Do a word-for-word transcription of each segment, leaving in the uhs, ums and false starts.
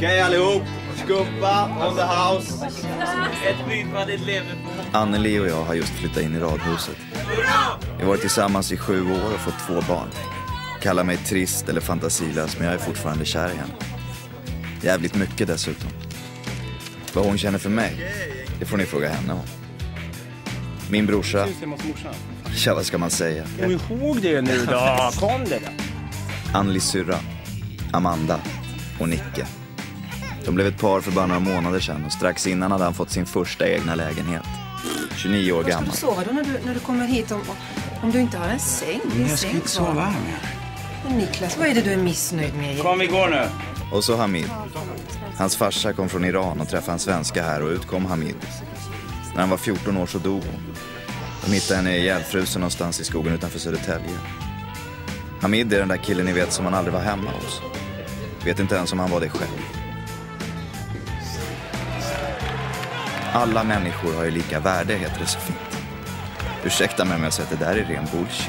Okej allihop, skumpa, on the house. Ett bytvadigt lever på. Anneli och jag har just flyttat in i radhuset. Vi har varit tillsammans i sju år och fått två barn. Kallar mig trist eller fantasilös, men jag är fortfarande kär i henne. Jävligt mycket dessutom. Vad hon känner för mig, det får ni fråga henne om. Min brorsa... Ja, vad ska man säga? Kom ihåg det nu då, kom det då. Annelis syrra, Amanda och Nicke. De blev ett par för bara några månader sedan och strax innan hade han fått sin första egna lägenhet. tjugonio år gammal. Ska du sova då när du, när du kommer hit om, om du inte har en säng? Men jag ska inte sova här med. Men Niklas, vad är det du är missnöjd med? Kom, vi går nu. Och så Hamid. Hans farsa kom från Iran och träffade en svenska här och utkom Hamid. När han var fjorton år så dog hon. De hittade henne ihjälfrusen någonstans i skogen utanför Södertälje. Hamid är den där killen ni vet som man aldrig var hemma hos. Vet inte ens om han var det själv. Alla människor har ju lika värde, heter det så fint. Ursäkta mig om jag säger att det där är ren bullshit.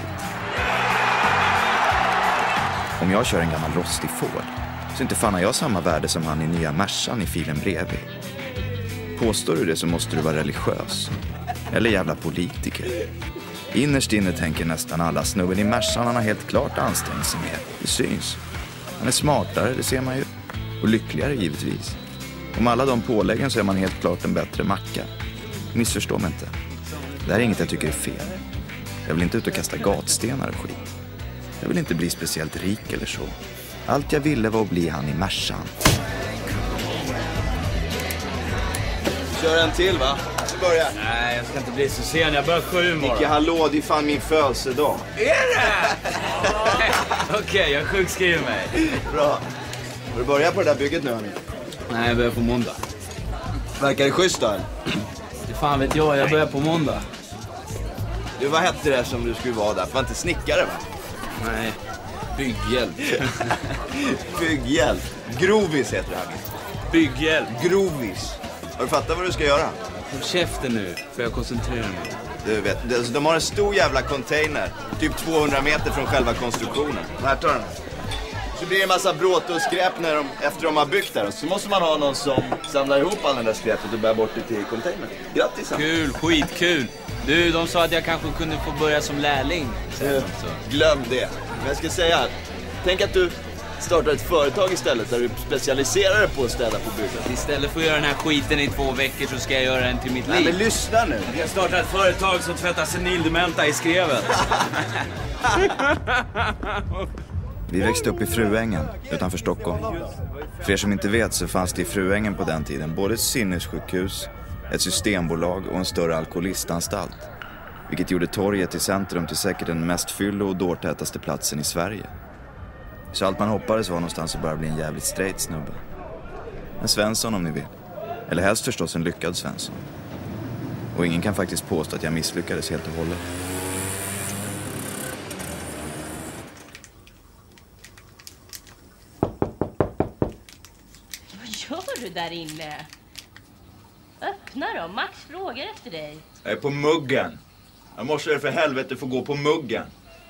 Om jag kör en gammal rostig Ford så inte fan har jag samma värde som han i nya Mercan i filen bredvid. Påstår du det så måste du vara religiös. Eller jävla politiker. Innerst inne tänker nästan alla snubben i Mercan han har helt klart ansträngt sig med. Det syns. Han är smartare, det ser man ju. Och lyckligare givetvis. Om alla de påläggen så är man helt klart en bättre macka. Missförstå mig inte. Det här är inget jag tycker är fel. Jag vill inte ut och kasta gatstenar och skit. Jag vill inte bli speciellt rik eller så. Allt jag ville var att bli han i Mercan. Kör en till va? Vi börjar. Nej, jag ska inte bli så sen. Jag börjar sju imorgon. Nicke, hallå, det är fan min födelsedag. Är det? Okej, okay, jag sjukskriver mig. Bra. Har du börjat på det där bygget nu, hörni? Nej, jag börjar på måndag. Verkar det schysst då? Det fan vet jag, jag börjar på måndag. Du, vad hette det som du skulle vara där? Var inte snickare va? Nej, bygghjälp. Bygghjälp. Grovis heter det här. Bygghjälp. Grovis. Har du fattat vad du ska göra? Håll käften nu, för jag koncentrerar mig. Du vet, de har en stor jävla container. Typ tvåhundra meter från själva konstruktionen. Här tar den. Så blir det en massa bråte och skräp när de, efter de har byggt där. Och så måste man ha någon som samlar ihop all den där skräpet och bär bort det till containern. Grattis! Kul, skitkul. Du, de sa att jag kanske kunde få börja som lärling. Så. Glöm det. Men jag ska säga, tänk att du startar ett företag istället där du specialiserar dig på att städa på bygget. Istället för att göra den här skiten i två veckor så ska jag göra den till mitt liv. Nej, men lyssna nu. Jag startar ett företag som tvättar senildementa i skrevet. Vi växte upp i Fruängen utanför Stockholm. För er som inte vet så fanns det i Fruängen på den tiden både ett sinnessjukhus, ett systembolag och en större alkoholistanstalt. Vilket gjorde torget i centrum till säkert den mest fyllo- och dårtätaste platsen i Sverige. Så allt man hoppades var någonstans att bara bli en jävligt straight snubbe. En Svensson om ni vill. Eller helst förstås en lyckad Svensson. Och ingen kan faktiskt påstå att jag misslyckades helt och hållet. Vad gör du där inne? Öppna då, Max frågar efter dig. Jag är på muggen. Jag måste för helvete få gå på muggen.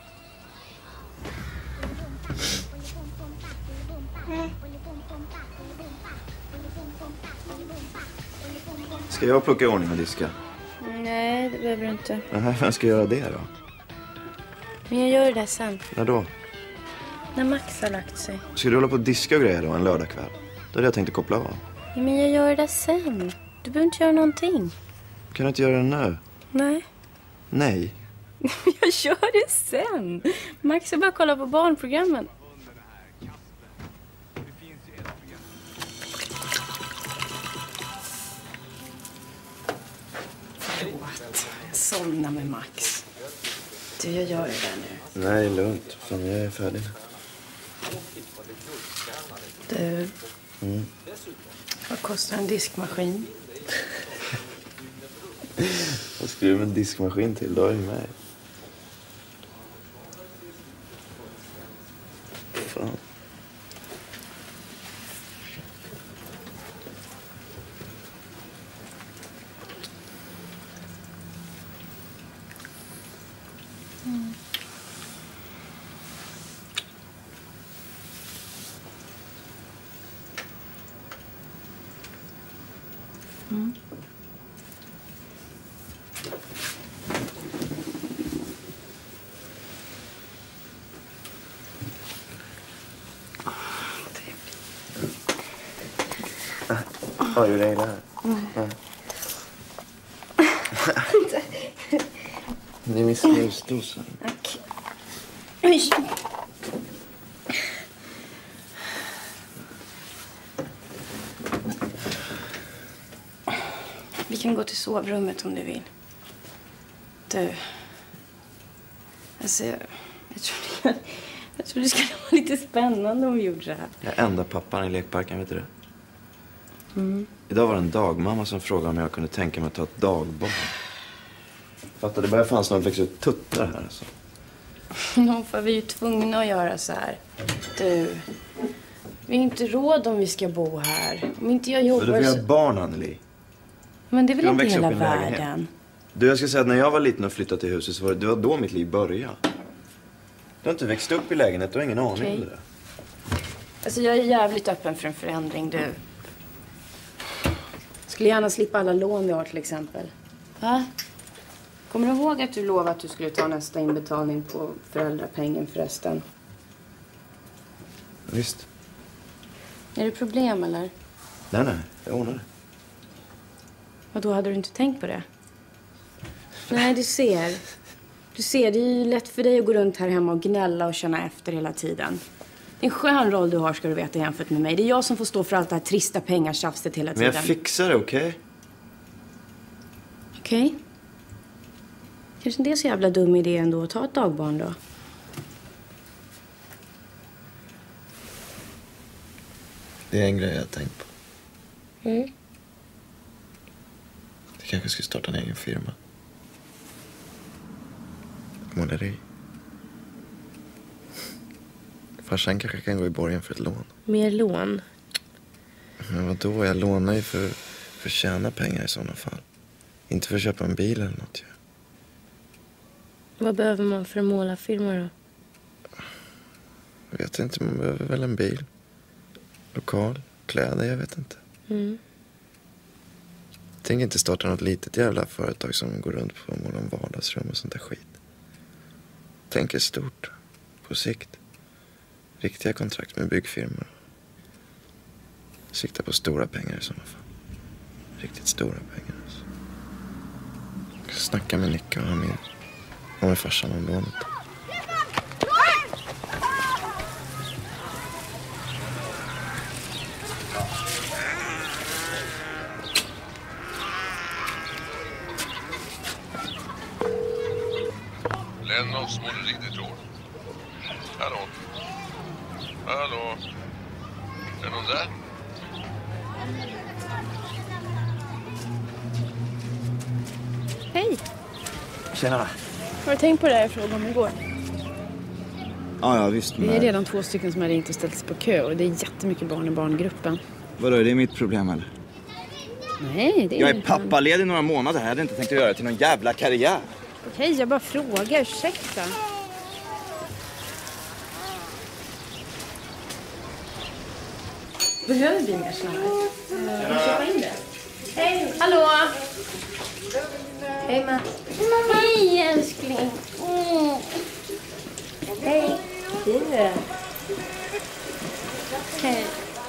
Ska jag plocka i ordning och diska? Nej, det behöver du inte. Nej, vem ska göra det då? Men jag gör det där sen. När då? När Max har lagt sig. Ska du hålla på och diska och grejer då en lördagkväll? Då hade jag tänkt att koppla av. Ja, men jag gör det där sen. Du behöver inte göra någonting. Kan du inte göra det nu? Nej. Nej. Jag gör det sen. Max är bara kolla på barnprogrammen. Förlåt. Jag somnar med Max. Du, jag gör det där nu. Nej, lugnt. Fan, jag är färdig. Du, Mm. vad kostar en diskmaskin? Vad ska du med en diskmaskin till? Då är du med. Fan. Mm. Mm. Ja, hur är det här? Mm. Ja. Det är min snusdosa. Tack. Oj. Vi kan gå till sovrummet om du vill. Du. Alltså, jag, jag tror jag tror det skulle vara lite spännande om vi gjorde det här. Jag är enda pappan i lekparken, vet du det? Mm. Idag var det en dagmamma som frågade om jag kunde tänka mig att ta ett dagbarn. Fattar, det bara fanns någon växa ut tuttar här alltså. Nå, för vi är ju tvungna att göra så här. Du, vi har inte råd om vi ska bo här. Om inte jag jobbar så... Du får så... göra barn, Anneli. Men det är väl de inte hela upp i världen. Du, jag ska säga att när jag var liten och flyttade till huset så var det, det var då mitt liv började. Du har inte växt upp i lägenhet, du har ingen aning Okej. om det där. Alltså jag är jävligt öppen för en förändring, du. Skulle gärna slippa alla lån vi har till exempel. Va? Kommer du ihåg att du lovade att du skulle ta nästa inbetalning på föräldrapengen förresten? Visst. Är det problem eller? Nej, nej, jag ordnar det. Och då hade du inte tänkt på det? Nej, du ser. Du ser, det är ju lätt för dig att gå runt här hemma och gnälla och känna efter hela tiden. Det är en skön roll du har, ska du veta, jämfört med mig. Det är jag som får stå för allt det här trista pengatjafset hela tiden. Men jag fixar det, okej? Okay? Okej. Okay. Kanske inte är så jävla dum idé ändå att ta ett dagbarn då. Det är en grej jag har tänkt på. Mm. Jag kanske skulle starta en egen firma. Måleri. Farsan kanske kan gå i borgen för ett lån. Mer lån? Men vadå? Jag lånar ju för, för att tjäna pengar i sådana fall. Inte för att köpa en bil eller något. Ja. Vad behöver man för en målarfirma då? Jag vet inte, man behöver väl en bil. Lokal, kläder, jag vet inte. Mm. Jag tänker inte starta något litet jävla företag som går runt på måla om vardagsrum och sånt där skit. Tänker stort, på sikt. Riktiga kontrakt med byggfirmor. Sikta på stora pengar i sådana fall. Riktigt stora pengar alltså. Jag ska snacka med Nicka och Amir. Och med farsan om lånet. Lennons måleridetor. Hallå? Hallå? Är någon där? Hej! Tjena. Har du tänkt på det här jag frågade om igår? Ja, ja visst. Vi är redan två stycken som har ringt och ställt sig på kö. Och det är jättemycket barn i barngruppen. Vadå, är det mitt problem eller? Nej, det är Jag är inte... pappaledig några månader. Jag hade inte tänkt att göra det till någon jävla karriär. Okej, jag bara frågar. Ursäkta. Behöver vi mer såna här? Kan vi köpa in det? Hej! Hallå! Hej, Matt. Hej älskling! Mm. Hej! Du. Hej.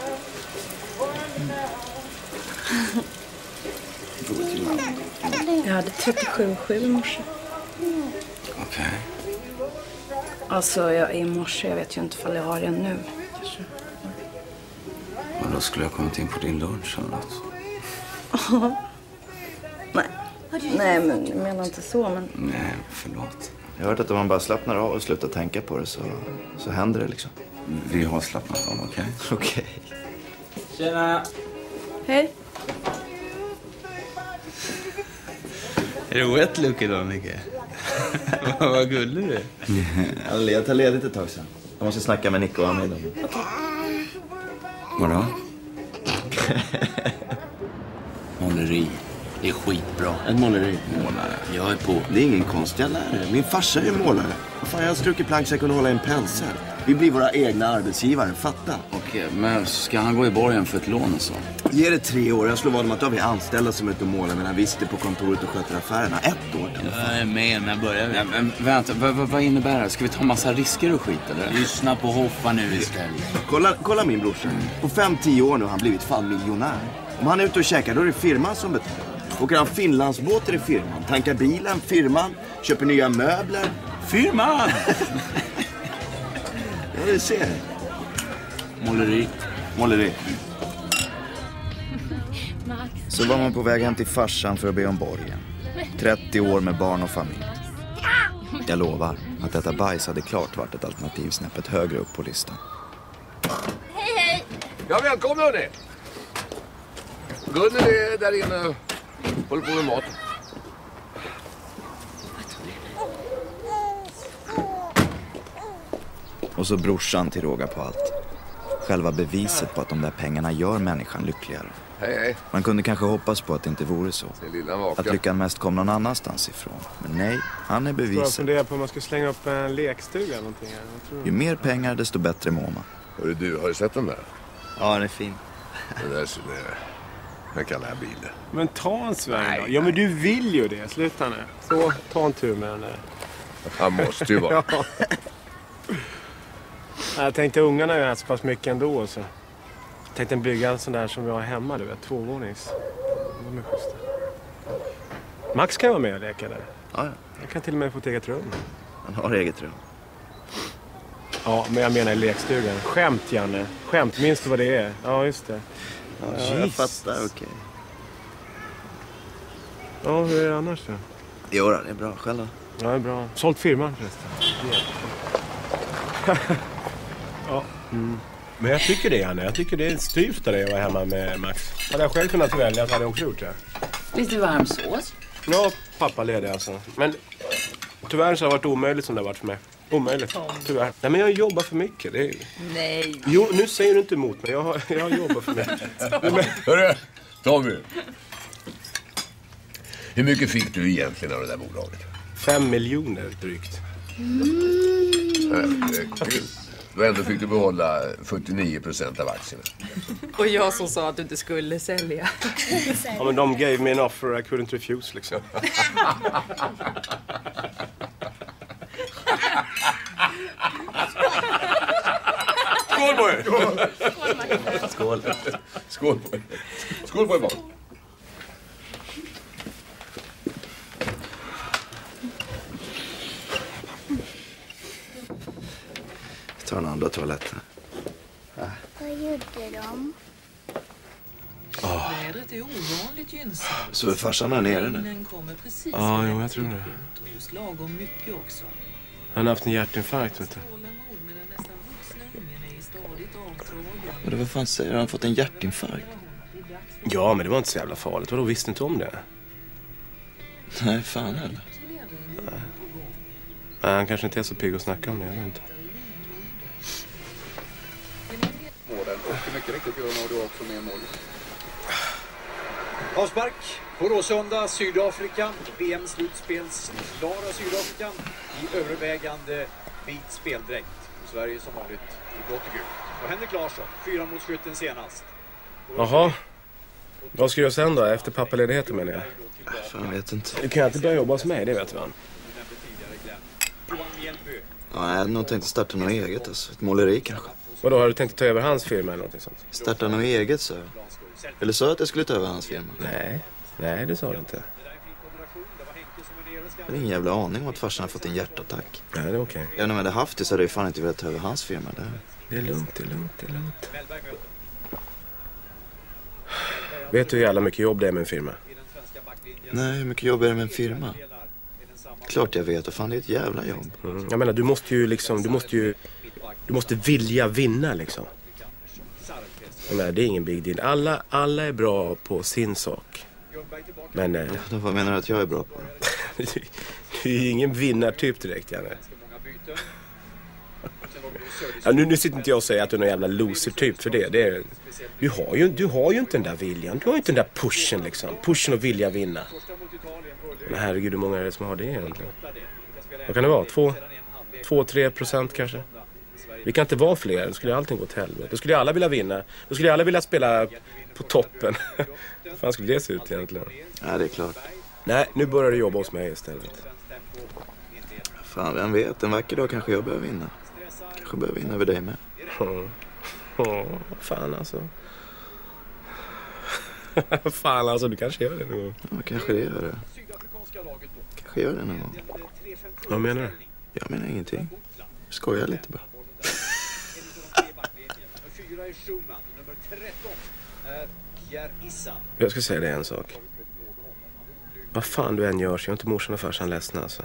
Jag hade trettiosju komma sju i morse. Okej. Okay. Alltså, jag är i morse. Jag vet ju inte ifall jag har det nu. Och då skulle jag kommit in på din lunch eller något. Nej. Nej, men jag menar inte så, men... Nej, förlåt. Jag har hört att om man bara slappnar av och slutar tänka på det så, så händer det liksom. Vi har slappnat av, okej? Okay? Okej. Okay. Tjena! Hej. Är det wet look idag, Micke? Vad gullig du är. Jag tar ledigt ett tag sen. Jag måste snacka med Nick och Amid. Okej. Okay. Vadå? Måleri. Det är skitbra. Ett måleri. Målare. Jag är på. Det är ingen konst jag lär. Min farsa är målare. Fan, jag har strukit plank så jag kunde hålla en pensel. Vi blir våra egna arbetsgivare, fatta. Okej, men ska han gå i borgen för ett lån och så? Ge det tre år. Jag slår vad om att då har vi anställda som är ute och målar medan vi sitter på kontoret och sköter affärerna. Ett år. Jag är med, när börjar vi? Ja, men vänta, vad, vad, vad innebär det? Ska vi ta massa risker och skit eller? Lyssna på Hoffa nu istället. Kolla, kolla min brorsa. På fem, tio år nu har han blivit fan miljonär. Om han är ute och käkar, då är det firman som betalar. Åker han Finlandsbåt är det firman. Tankar bilen, firman. Köper nya möbler. Firman! Ja, det ser. Måleri. Måleri. Så var man på väg hem till farsan för att be om borgen. trettio år med barn och familj. Jag lovar att detta bajs hade klart varit ett alternativ snäppet högre upp på listan. Hej, hej! Ja, välkomna hörni. Gunnel är där inne och håller på med mat. Och så brorsan till råga på allt. Själva beviset på att de där pengarna gör människan lyckligare. Hej, hej. Man kunde kanske hoppas på att det inte vore så. Att lyckan mest kom någon annanstans ifrån. Men nej, han är beviset. Jag funderar på om man ska slänga upp en lekstuga eller någonting. Vad tror du? Ju mer pengar desto bättre mår man. Hörru du, har du sett den där? Ja, den är fin. Den där ser det. Den kallar jag bilen. Men ta en sväng då. Ja, men du vill ju det. Sluta nu. Så, ta en tur med den där. Han måste ju vara. Ja. Jag tänkte ungarna gör så pass mycket ändå. Så. Jag tänkte bygga en sån där som vi har hemma, du vet. Tvåvånings. De är schyssta. Max kan vara med och leka där. Ja, ja. Jag kan till och med få ett eget rum. Han har eget rum. Ja, men jag menar i lekstugan. Skämt, Janne. Skämt, minns du vad det är? Ja, just det. Ja, ja, jag fattar, okej. Okay. Ja, hur är det annars då? Jo, det är bra. Själv då? Ja, det är bra. Sålt firman förresten. Ja. Mm. Men jag tycker det, Janne. Jag tycker det är styvt av dig att vara hemma med Max. Hade jag själv kunnat välja så hade jag också gjort det. Lite varm sås? Ja, pappa leder alltså. Men tyvärr så har det varit omöjligt som det har varit för mig. Omöjligt, tyvärr. Nej, men jag jobbar för mycket. Det är... Nej. Jo, nu säger du inte emot mig. Jag har, jag jobbar för mycket. Men... Hörru, Tommy. Hur mycket fick du egentligen av det där bolaget? Fem miljoner drygt. Mm. Då ändå fick du behålla fyrtionio procent av aktierna. Och jag som sa att du inte skulle sälja. Ja, men de gave me an offer I couldn't refuse, liksom. Skål på er! Skål. Skål på er. Skål på er, barn. Jag tar den andra toaletten. Äh. Vad gjorde de? Oh. Vädret är ovanligt gynnsamt. Så är farsan där nere nu? Ja, jo, jag tror det. Just lagom mycket också. Han har haft en hjärtinfarkt, vet du. Och vad fan säger han? Han har fått en hjärtinfarkt. Ja, men det var inte så jävla farligt. Vadå, visste inte om det? Nej, fan heller. Nej. Nej, han kanske inte är så pigg att snacka om det, jag vet inte. Målen, och mycket riktigt gör nog du också med mål. Avspark på Råsunda, Sydafrika. V M-slutspels klara Sydafrika i övervägande vit speldräkt. Sverige som vanligt i blått och gult. Och Henrik Larsson, fyra mot skytten senast. Jaha. Vad ska jag göra sen då? Efter pappaledigheten, menar jag? Fan, jag vet inte. Du kan inte börja jobba hos mig, det vet du väl? Ja, jag hade nog tänkt starta något eget, alltså. Ett måleri kanske. Vadå, har du tänkt ta över hans firma eller något sånt? Starta något eget, så. Eller sa att jag skulle ta över hans firma? Nej, nej det sa du inte. Jag har ingen jävla aning om att farsan har fått en hjärtattack. Nej, det är okej. Okay. Även om jag hade haft det så hade jag fan inte velat ta över hans firma. Där. Det är lugnt, det är lugnt, det är lugnt. Vet du hur jävla mycket jobb det är med en firma? Nej, hur mycket jobb är det med en firma? Klart jag vet, och fan det är ett jävla jobb. Mm. Jag menar, du måste ju liksom, du måste ju, du måste vilja vinna liksom. Jag menar, det är ingen big deal. Alla, alla är bra på sin sak. Men... Eh, ja, vad menar du att jag är bra på? Du är ju ingen vinnartyp direkt, Janne. Ja, nu, nu sitter inte jag och säger att du är någon jävla loser-typ för det. det är, du, har ju, du har ju inte den där viljan. Du har ju inte den där pushen liksom. Pushen och vilja vinna. Men herregud, hur många är det som har det egentligen? Vad kan det vara? Två, två tre procent kanske? Vi kan inte vara fler, då skulle allting gå till helvete. Då skulle alla vilja vinna. Då skulle alla vilja spela på toppen. Hur fan skulle det se ut egentligen? Ja, det är klart. Nej, nu börjar du jobba hos mig istället. Fan, vem vet? En vacker dag kanske jag behöver vinna. Kanske behöver vinna över dig med. Ja, ja fan alltså. Fan alltså, du kanske gör det någon gång. Ja, kanske det gör det. Kanske gör det någon gång. Vad menar du? Jag menar ingenting. Skojar lite bara. Jag ska säga dig en sak. Vad fan du än gör så jag är inte morsan och farsan ledsna alltså.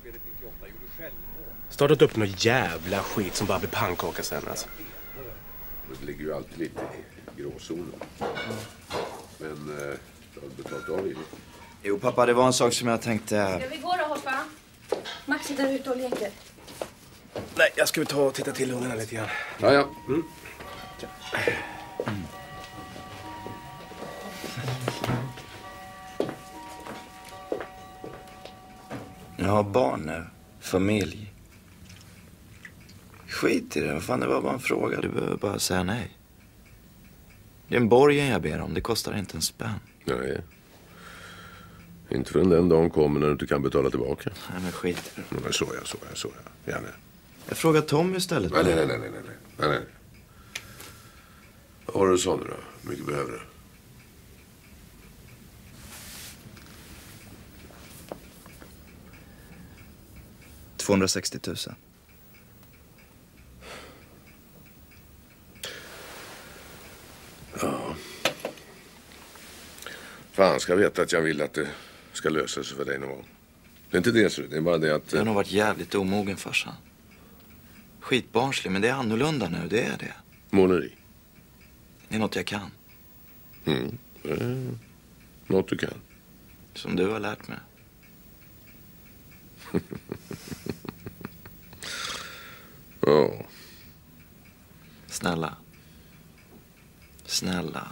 Startat upp någon jävla skit som bara blir pannkaka sen alltså. Det ligger ju alltid lite i gråzonen. Men eh, du har betalt av i det. Jo pappa, det var en sak som jag tänkte... Ska vi gå då, Hoppa? Max sitter ute och leker. Nej, jag ska ta och titta till ungarna lite grann. Ja, ja. Mm. Mm. Jag har barn nu. Familj. Skit i det. Vad fan, det var bara en fråga. Du behöver bara säga nej. Det är en borgen jag ber om. Det kostar inte en spänn. Nej. Inte förrän den dagen kommer när du inte kan betala tillbaka. Nej, men skit i det. Men så ja, så ja, så ja. Gärna. Jag frågar Tom istället. Nej, nej, nej, nej, nej, nej, nej, nej. Vad har du så nu då? Hur mycket behöver du? tvåhundrasextio tusen. Ja. Fan ska veta att jag vill att det ska lösa sig för dig någon gång. Det är inte det, så det är bara det att... Jag har nog varit jävligt omogen, farsan. Skitbarnslig, men det är annorlunda nu, det är det. Måleri? Det är något jag kan. Mm. Mm. Något du kan. Som du har lärt mig. Ja. Oh. Snälla. Snälla.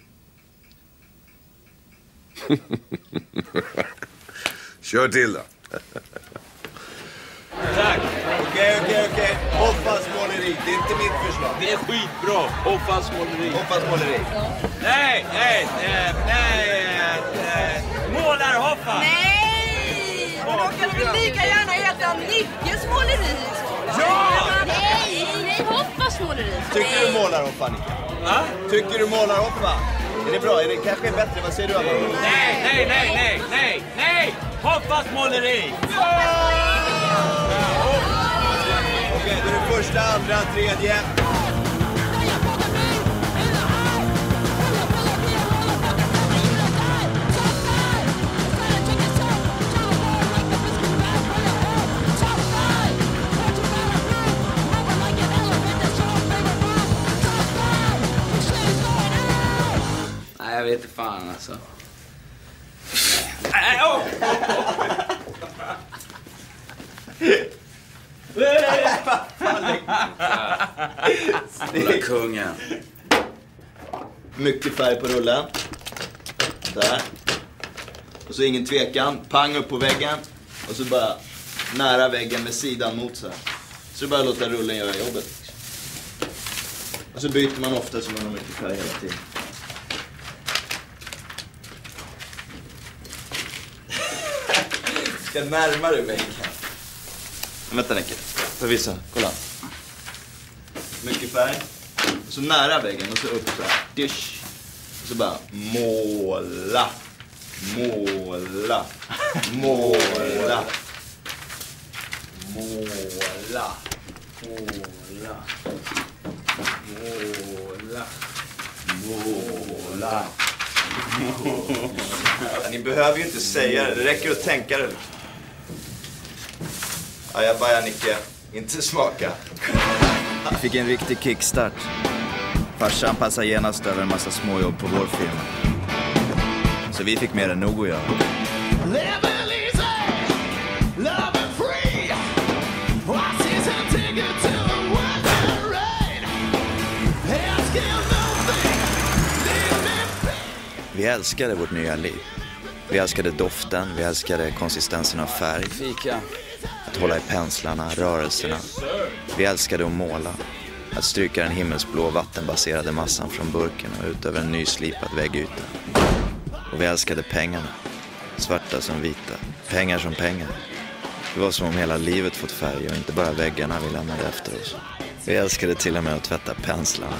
Kör till då. Tack. Okej, okej, okej. Hoppas måleri. Det är inte mitt förslag. Det är skitbra. Hoppas måleri. Hoppas måleri. Nej, nej, nej, nej, nej. Målarhoppa. Nej! Men då kan du väl lika gärna heta Nickes måleri. Ja! Nej, nej, hoppas måleri. Tycker du målarhoppa, Nicke? Va? Tycker du målarhoppa? Är det bra? Är det kanske bättre? Vad säger du, Anna? Nej, nej, nej, nej, nej, nej! Hoppas måleri! Okej, då är det första, andra, tredje. Nej, jag vet inte fan alltså. Nej, åh! Snälla kungen. Mycket färg på rullen. Där. Och så ingen tvekan. Pang upp på väggen. Och så bara nära väggen med sidan mot sig. Så bara låta rullen göra jobbet. Och så byter man ofta så man har mycket färg hela tiden. Ska närmare väggen. Men vänta, Nicke. För vissa. Kolla. Mycket färg. Och så nära väggen och så upp så här. Dish. Och så bara måla. Måla. Måla. Måla. Måla. Måla. Måla. Ja, ni behöver ju inte säga det. Det räcker att tänka det. Ja, jag bara Nicke. Inte smaka. Vi fick en riktig kickstart. Farsan passade genast över en massa småjobb på vår firma. Så vi fick mer än nog att göra. Vi älskade vårt nya liv. Vi älskade doften, vi älskade konsistensen av färg. Fika. Att hålla i penslarna, rörelserna. Vi älskade att måla. Att stryka den himmelsblå vattenbaserade massan från burken och ut över en nyslipad väggyta. Och vi älskade pengarna. Svarta som vita. Pengar som pengar. Det var som om hela livet fått färg och inte bara väggarna vi lämnade efter oss. Vi älskade till och med att tvätta penslarna.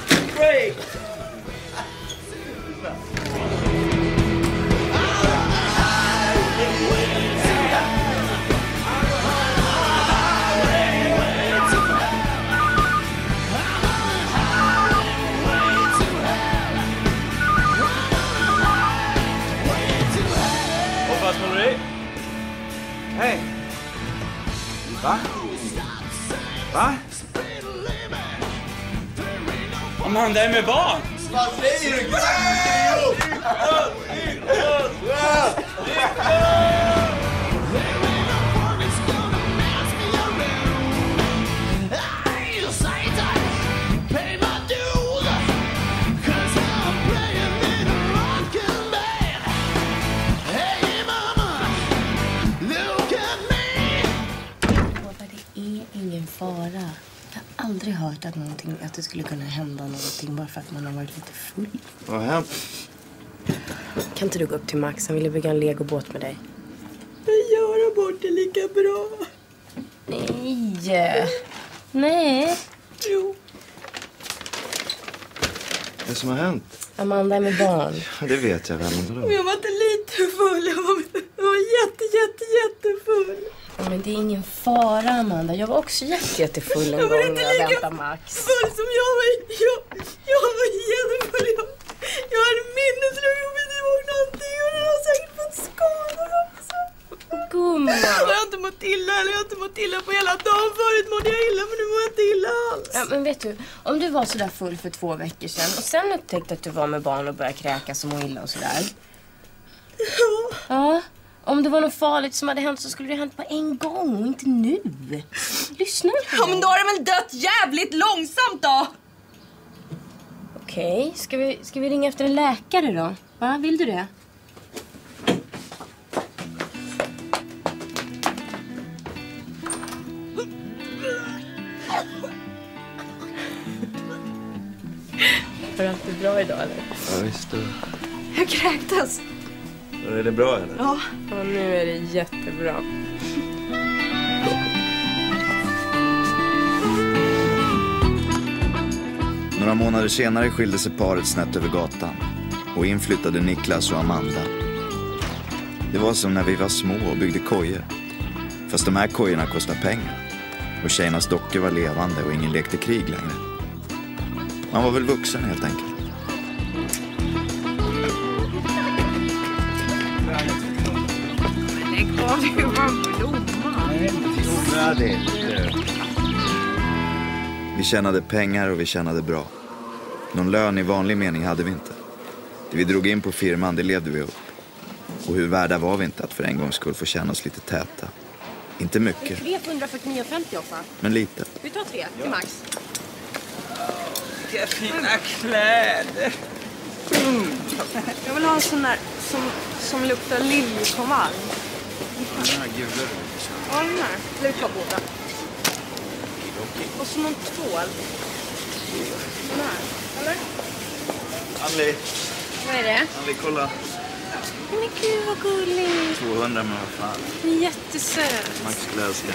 Hej! Va? Va? Amanda är med barn! Vad säger du? Fara. Jag har aldrig hört att, någonting, att det skulle kunna hända någonting bara för att man har varit lite full. Vad har hänt? Kan inte du gå upp till Max? Han ville bygga en legobåt med dig. Men göra bort det lika bra. Nej. Nej. Jo. Vad är det som har hänt? Amanda är med barn. Det vet jag väl. Men jag var inte lite full. Jag var, jag var jätte, jätte, jättefull. Men det är ingen fara, Amanda. Jag var också jätte, jättefull en jag gång när jag väntade Max. Full som jag var. Jag, jag var jättefull. Jag, jag hade minneslös. Jag vet inte ihåg någonting. Och jag har säkert fått skador också. Gumman. Jag har inte mått illa. Eller jag har inte mått illa på hela dagen. Förut mådde jag illa, men nu mår jag inte illa alls. Ja, men vet du, om du var så där full för två veckor sedan och sen upptäckte att du var med barn och började kräkas och må illa och sådär. Ja. Ja. Om det var något farligt som hade hänt så skulle det hänt på en gång och inte nu. Lyssna på Ja, men då har det väl dött jävligt långsamt då. Okej, okay. ska, vi, ska vi ringa efter en läkare då? Va, vill du det? Har du haft det bra idag eller? Ja, visst. Det... Jag kräktas. Är det bra eller? Ja. Ja, nu är det jättebra. Några månader senare skilde sig paret snett över gatan och inflyttade Niklas och Amanda. Det var som när vi var små och byggde kojor. Fast de här kojorna kostar pengar. Och tjejernas dockor var levande och ingen lekte krig längre. Man var väl vuxen helt enkelt. Lägg av, det var blomma. Vi tjänade pengar och vi tjänade bra. Någon lön i vanlig mening hade vi inte. Det vi drog in på firman, det levde vi upp. Och hur värda var vi inte att för en gång skulle få känna oss lite täta. Inte mycket, tre hundrafyrtionio femtio offa. men lite. Vi tar tre till Max. Vilka fina kläder. Mm. Jag vill ha en sån där som, som luktar liljekonvalj. Den här gula. Ja, den här. Det tar båda. Och så någon tvål. Den här, eller? Anli, Vad är det? Anli, kolla. Men gud vad gulligt. tvåhundra, men vad fan. Det är jättesöt. Max skulle älska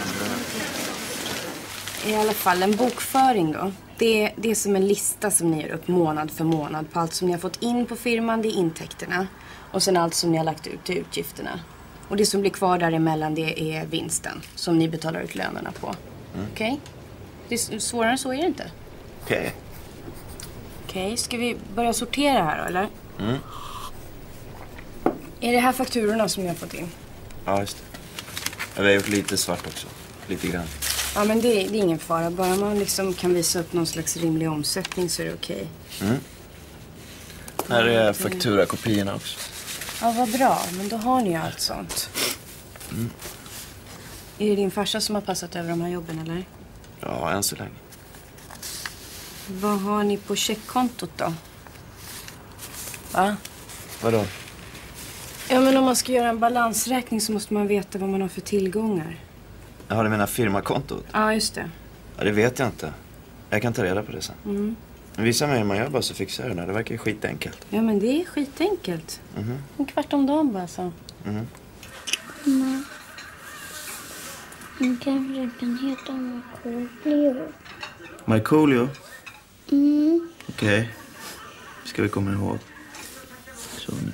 den. I alla fall en bokföring då. Det är, det är som en lista som ni gör upp månad för månad på allt som ni har fått in på firman, det är intäkterna. Och sen allt som ni har lagt ut till utgifterna. Och det som blir kvar däremellan, det är vinsten som ni betalar ut lönerna på. Mm. Okej? Okay? Det är svårare än så är det inte. Okej. Okay. Okej, okay, ska vi börja sortera här då, eller? Mm. Är det här fakturorna som ni har fått in? Ja, just det. Jag har gjort lite svart också. Lite grann. Ja, men det, det är ingen fara. Bara man liksom kan visa upp någon slags rimlig omsättning så är det okej. Okay. Mm. Här är fakturakopiorna också. Ja, vad bra. Men då har ni ju allt sånt. Mm. Är det din farsa som har passat över de här jobben, eller? Ja, än så länge. Vad har ni på checkkontot då? Va? Vadå? Ja, men om man ska göra en balansräkning så måste man veta vad man har för tillgångar. Jag har du menar firmakontot? Ja, just det. Ja, det vet jag inte. Jag kan ta reda på det sen. Mm. Visa mig hur man gör bara så fixar jag det. Det verkar ju skitenkelt. Ja, men det är skitenkelt. Mhm. En kvart om dagen bara så. Mhm. Mamma. Den kanske kan heta Markoolio. Markoolio? Mm. Okej. Okay. Ska vi komma ihåg. Så nu.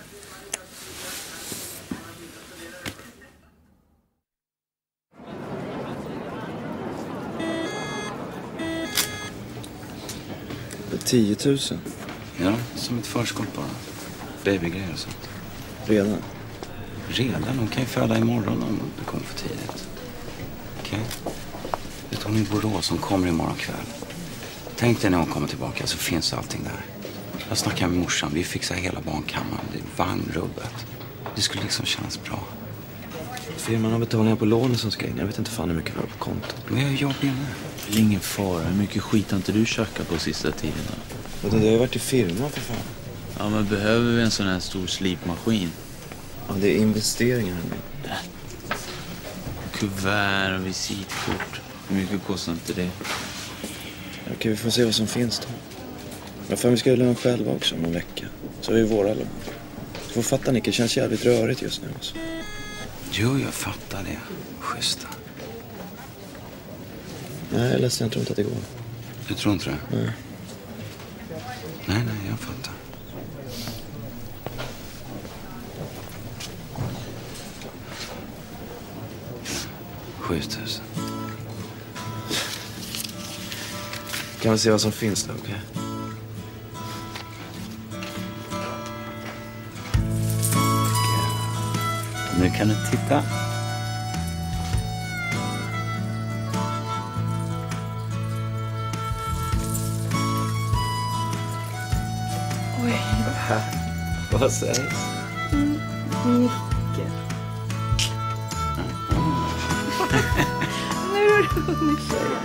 tio tusen. Ja, som ett förskott bara. Babygrejer och sånt. Redan? Redan? Hon kan ju föda imorgon om det kommer för tidigt. Okej? Okay. Vet hon i Borås som kommer imorgon kväll. Tänk dig när hon kommer tillbaka så finns allting där. Jag snackar med morsan. Vi fixar hela barnkammaren. Det är vagnrubbet. Det skulle liksom kännas bra. Firman har betalningar på lånen som ska in. Jag vet inte fan hur mycket vi har på kontot. Men jag är jobbig nu. Det är ingen fara. Hur mycket skit har inte du kökat på sista tiden? Och det har ju varit i firman för fan. Ja, men behöver vi en sån här stor slipmaskin? Ja, det är investeringar. Kuvert och visitkort. Hur mycket kostar inte det? Okej, vi får se vad som finns då. Men fan, vi ska ju låna själva också om en vecka. Så är vi våra lån. Du får fatta, Nicke, det känns jävligt rörigt just nu alltså. Jo, jag fattar det. Schyssta. Nej, jag är ledsen, jag tror inte att det går. Du tror inte det? Nej. Nej, nej, jag fattar. Sjutusen. Kan vi se vad som finns då, okej? Okay? Nu kan du titta. Oj. Vad sägs? Mm, mycket. Nu är det hunnit tjejen.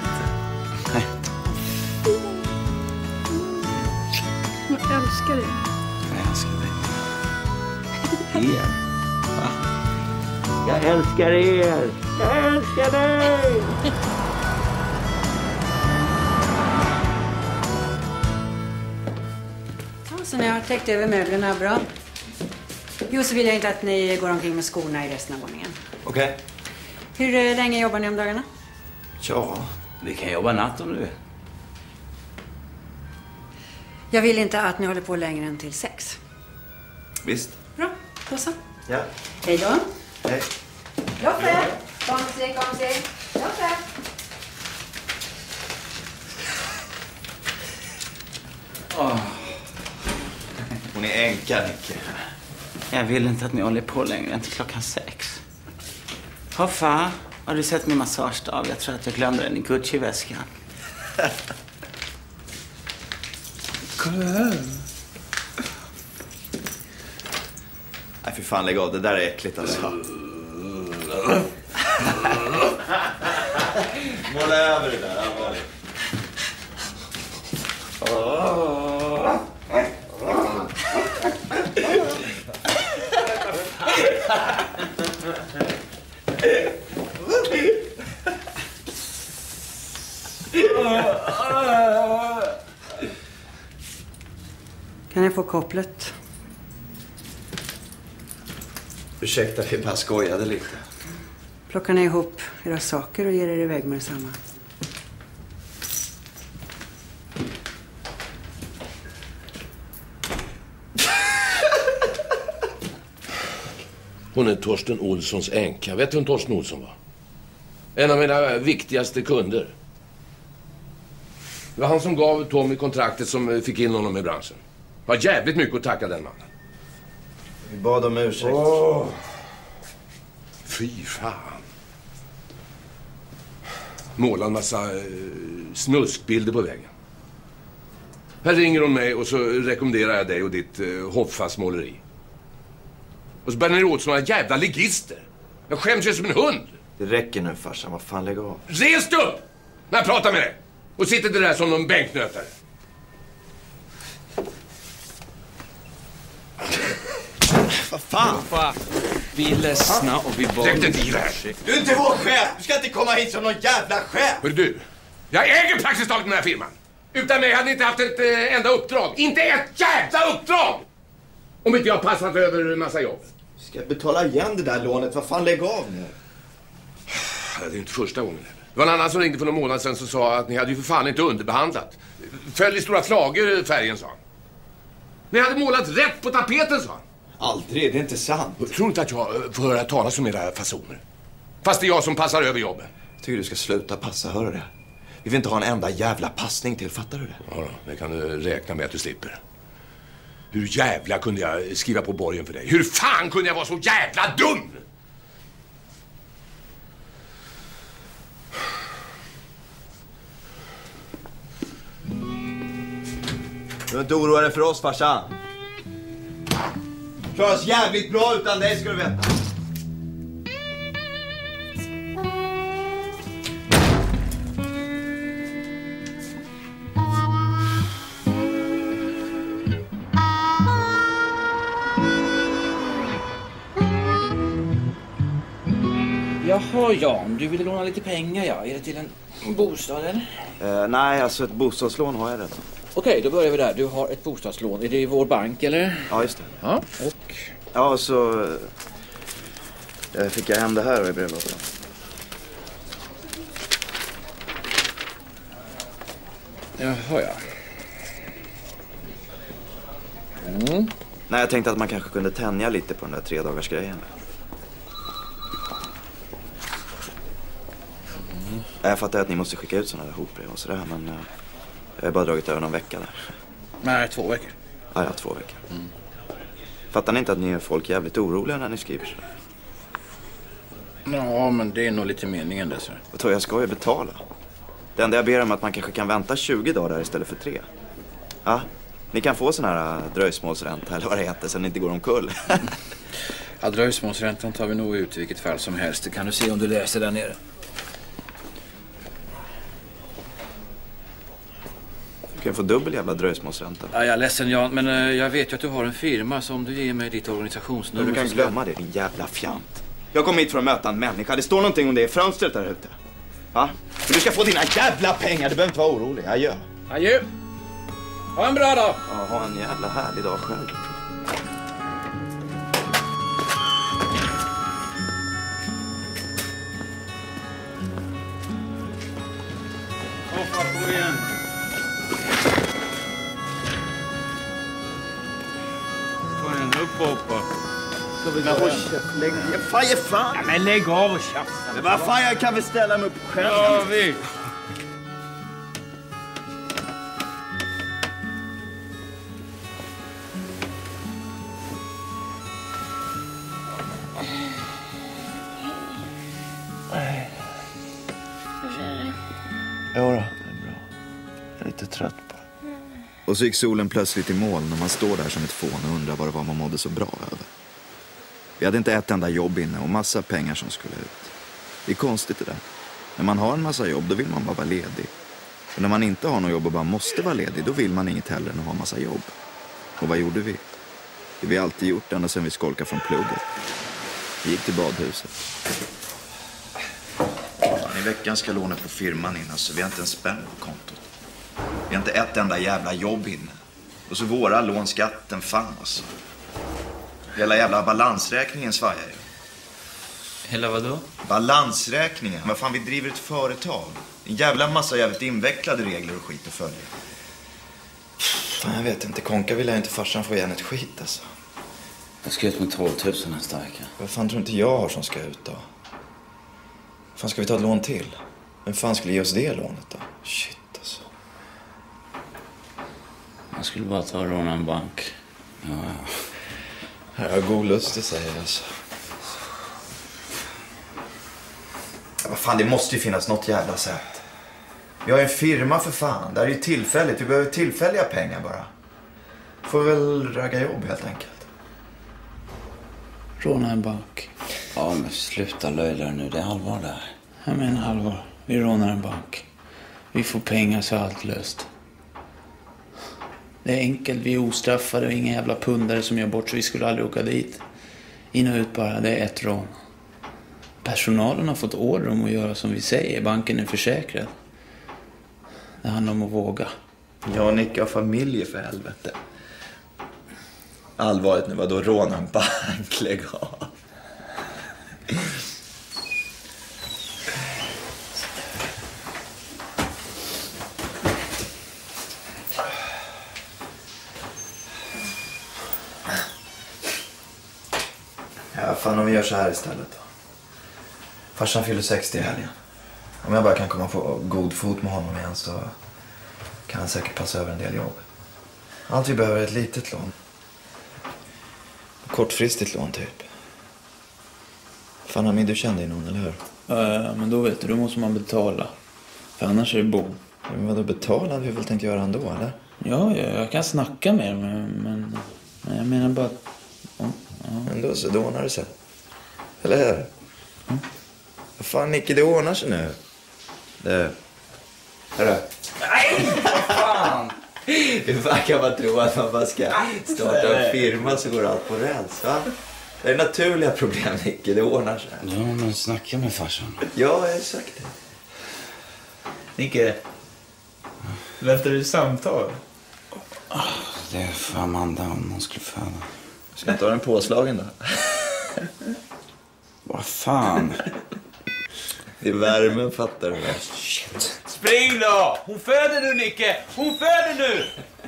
Jag älskar dig. Jag älskar dig. Er. Va? Jag älskar er. Jag älskar dig. Så ni har täckt över möblerna bra. Jo, så vill jag inte att ni går omkring med skorna i resten av våningen. Okej. Okay. Hur länge jobbar ni om dagarna? Ja, vi kan jobba natt om du vill. Jag vill inte att ni håller på längre än till sex. Visst. Bra, då så. Ja. Hej då. Hej. Loffe, kom se, kom se. Loffe. Åh. Hon är änka, Nicke. Jag vill inte att ni håller på längre än till klockan sex. Hoffa, har du sett min massagestav? Jag tror att jag glömde den i Gucci-väskan. Kolla här. Nej, för fan, lägg av. Det där är äckligt alltså. Måla över det där, allvarligt. Oh. Kan jag få kopplet? Ursäkta, vi bara skojade lite. Plockar ni ihop era saker och ger er iväg med detsamma? Hon är Torsten Olssons änka. Vet du vem Torsten Olsson var? En av mina viktigaste kunder. Det var han som gav Tommy kontraktet som fick in honom i branschen. Har jävligt mycket att tacka den mannen. Vi bad om ursäkt. Åh. Fy fan. Måla en massa eh, snuskbilder på väggen. Här ringer hon mig och så rekommenderar jag dig och ditt eh, Hoffas måleri. Och så bär ni åt såna jävla ligister. Jag skäms ju som en hund. Det räcker nu, farsan. Vad fan, lägg av. Res upp när jag pratar med dig. Och sitter det där som någon bänknötare. Vad fan? Vi är ledsna och vi bara... Lägg dig i det här. Du är inte vår chef. Du ska inte komma hit som någon jävla chef. Hör du, jag äger praktiskt taget den här firman. Utan mig hade ni inte haft ett eh, enda uppdrag. Inte ett jävla uppdrag! Om inte jag passat över en massa jobb. Ska jag betala igen det där lånet? Vad fan, lägg av nu. Det är inte första gången. Det var en annan som ringde för någon månad sedan som sa att ni hade ju för fan inte underbehandlat. Följ i stora flagor färgen, sa han. Ni hade målat rätt på tapeten, sa han. Aldrig, det är inte sant. Jag tror inte att jag får höra talas om era fasoner. Fast det är jag som passar över jobben. Jag tycker du ska sluta passa, hör du det? Vi vill inte ha en enda jävla passning till, fattar du det? Ja då, det kan du räkna med att du slipper. Hur jävla kunde jag skriva på borgen för dig? Hur fan kunde jag vara så jävla dum? Du är inte orolig för oss, farsan. Klarar oss jävligt bra utan dig, ska du veta. Jaha, Jan, du ville låna lite pengar, ja. Är det till en bostad, eller? Uh, nej, alltså ett bostadslån har jag redan. Okej, då börjar vi där. Du har ett bostadslån. Är det i vår bank, eller? Ja, just det. Ja, och? Ja, så uh, fick jag hem det här och i brevlådan. Jaha, ja. Mm. Nej, jag tänkte att man kanske kunde tänja lite på den där tre dagars grejen. Mm. Jag fattar att ni måste skicka ut sådana där hotbrev och sådär, men uh, jag har bara dragit över någon vecka där. Nej, två veckor. Ja, ja, två veckor. Mm. Fattar ni inte att ni är folk jävligt oroliga när ni skriver så? Ja, men det är nog lite meningen det, så. Jag tror jag ska ju betala. Det enda jag ber om är att man kanske kan vänta tjugo dagar istället för tre. Ja, ni kan få sån här uh, dröjsmålsränta eller vad det heter så ni inte går omkull. Ja, dröjsmålsräntan tar vi nog ut i vilket fall som helst. Det kan du se om du läser där nere. Du kan få dubbel jävla dröjsmålsränta. Ja, jag är ledsen, Jan, men uh, jag vet ju att du har en firma, så om du ger mig ditt organisationsnummer... Du kan så glömma det, din jävla fjant. Jag kom hit för att möta en människa. Det står någonting om det i fönstret där ute. Va? Men du ska få dina jävla pengar, du behöver inte vara orolig. Adjö. Adjö. Ha en bra dag. Ja, ha en jävla härlig dag själv. Hoppa, kom igen. Kom igen, upp och hoppa. Men håll käft, lägg... Ja, fan, ja, fan. Ja, men lägg av och tjafsa. Men vad fan, jag kan väl ställa mig upp själv. Ja, vi. Jo då, det är bra. Jag är lite trött bara. Och så gick solen plötsligt i moln när man står där som ett fån och undrar vad det var man mådde så bra över. Vi hade inte ett enda jobb inne och massa pengar som skulle ut. Det är konstigt det där. När man har en massa jobb då vill man bara vara ledig. Och när man inte har något jobb och bara måste vara ledig då vill man inget hellre än att ha massa jobb. Och vad gjorde vi? Det vi alltid gjort ända sedan vi skolkade från plugget. Vi gick till badhuset. I veckan ska lånet på firman in, alltså vi har inte en spänn på kontot. Vi har inte ett enda jävla jobb inne. Och så våra lån, skatten, fan alltså. Hela jävla balansräkningen svajar ju. Hela vad då? Balansräkningen. Vad fan, vi driver ett företag. En jävla massa jävligt invecklade regler och skit att följa. Fan, jag vet inte. Konka vill jag inte farsan få igen ett skit alltså. Jag ska ut med tolv tusen nästa vecka. Vad fan tror inte jag har som ska ut då? Vad fan ska vi ta ett lån till? Vem fan skulle ge oss det lånet då? Shit alltså. Jag skulle bara ta och råna en bank. Ja, ja. Jag har god lust att säga alltså. Ja, vad fan, det måste ju finnas något jävla sätt. Vi har ju en firma för fan. Det här är ju tillfälligt. Vi behöver tillfälliga pengar bara. Får väl ragga jobb helt enkelt. Råna en bank. Ja, men sluta löjla nu. Det är allvar där. Jag menar allvar. Vi rånar en bank. Vi får pengar så allt löst. Det är enkelt. Vi är ostraffade och inga jävla pundare som gör bort så vi skulle aldrig åka dit. In och ut bara. Det är ett rån. Personalen har fått order om att göra som vi säger. Banken är försäkrad. Det handlar om att våga. Jag och Nicke har familjer för helvete. Allvarligt nu, vadå råna en bank, lägg av. Ja, fan om vi gör så här istället då. Farsan fyller sextio i helgen. Om jag bara kan komma på god fot med honom igen så kan han säkert passa över en del jobb. Allt vi behöver är ett litet lån. Kortfristigt lån typ. Fan Amin, du kände ju någon, eller hur? Ja, men då vet du, då måste man betala. För annars är det bo. Men vadå betala? Vi har väl tänkt göra ändå, eller? Ja, jag, jag kan snacka med dem, men, men, men jag menar bara... Ja, ja. Men då så, då ordnar det sig. Eller hur? Mm. Vad fan Nicke, det ordnar sig nu. Det... Hörru. Nej, fan! Hur fan kan man tro att man bara ska starta en firma så går allt på räls, va? Det är naturliga problem, Nicke. Det ordnar sig. Ja, men snacka med farsan. Ja, jag har sagt det. Nicke, väntar du samtal? Det är för Amanda om hon skulle föda. Ska jag ta den påslagen då? Vad fan? Det är värmen, fattar du. Shit. Spring då! Hon föder nu, Nicke! Hon föder nu!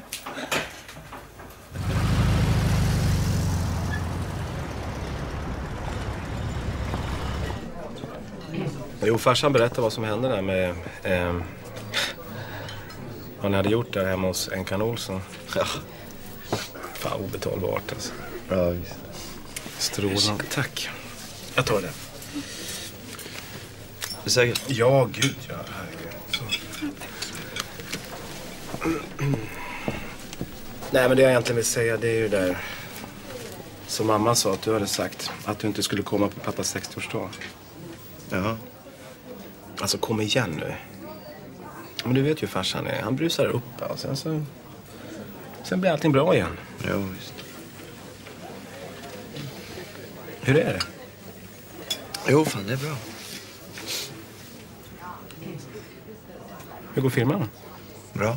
Jo, farsan berättade vad som hände där med... Eh, vad ni hade gjort där hemma hos Enkan Olsson. Ja. Fan, obetalbart alltså. Ja, visst. Strålande. Tack. Jag tar det. Är säkert? Ja, gud, ja. Så. Nej, men det jag egentligen vill säga, det är ju där... Som mamma sa att du hade sagt att du inte skulle komma på pappas sextioårsdag. Ja. Alltså, kom igen nu. Men du vet ju farsan är. Han brusar upp och sen så... Sen blir allting bra igen. Ja, visst. Hur är det? Jo, fan, det är bra. Hur går firman? Bra.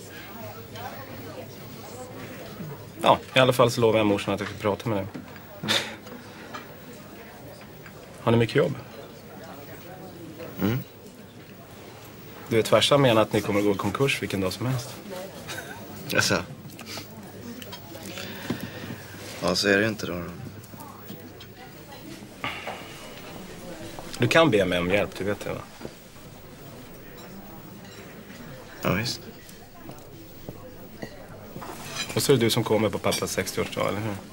Ja, i alla fall så lovar jag morsan att jag ska prata med dig. Har ni mycket jobb? Mm. Du vet, farsan menar att ni kommer att gå i konkurs vilken dag som helst. Jaså? Ja, så är det ju inte då. Du kan be mig om hjälp, du vet det, va? Ja, visst. Och så är det du som kommer på pappas sextioårsdag, eller hur?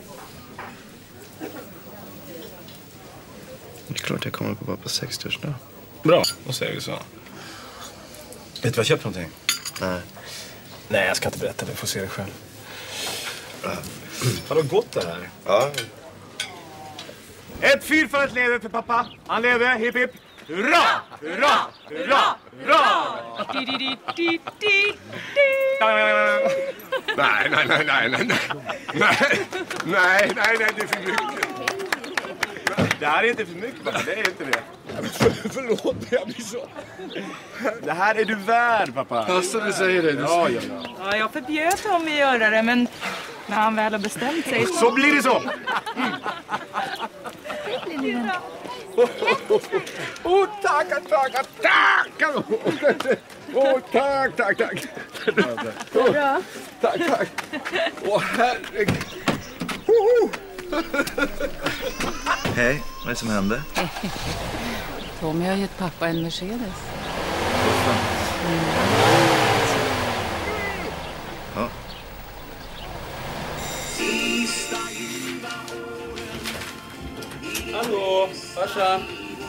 Det är klart jag kommer på pappas sextioårsdag. Bra, då säger vi så. Vet du vad jag köpt någonting? Nej. Nej, jag ska inte berätta det. Du får se det själv. Har det gått det här? Ja. Ett fyrfaldigt lever för pappa. Han lever, hipp hipp. Hurra! Hurra! Hurra! Hurra! Nej, nej, nej, nej, nej, nej. Nej, nej, nej, nej, det är för mycket. Det här är inte för mycket, pappa. Det är inte det. Förlåt, jag blir så... Det här är du värd, pappa. Alltså, du säger det. Du ja, ja, ja. Ja, jag förbjöd honom att göra det, men när han väl har bestämt sig... Så blir det så! Åh, oh, tackar, tackar, tackar! Åh, oh, tack, tack, tack! Bra. Tack, tack! Åh, oh, herregud! Oh. Hej, vad är det som hände? Tommy har gett pappa en Mercedes. Mm. Ja. Hallå, farsa.